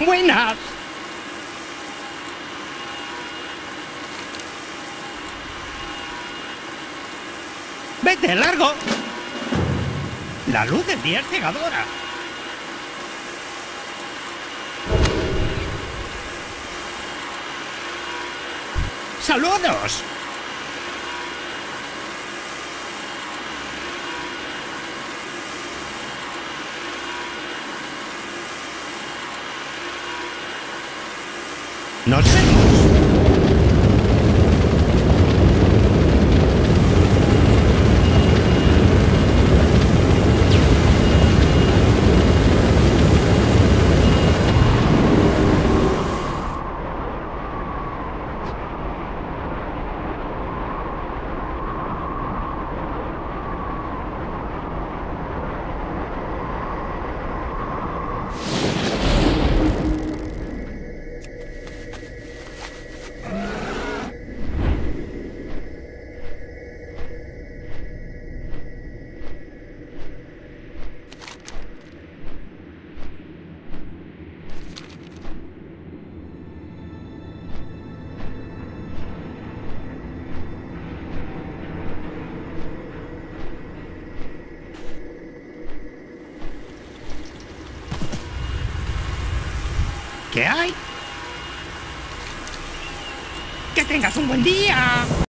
Buenas. ¡Vete, largo! La luz del día es cegadora. ¡Saludos! ¡Nos vemos! ¿Qué hay? ¡Que tengas un buen día!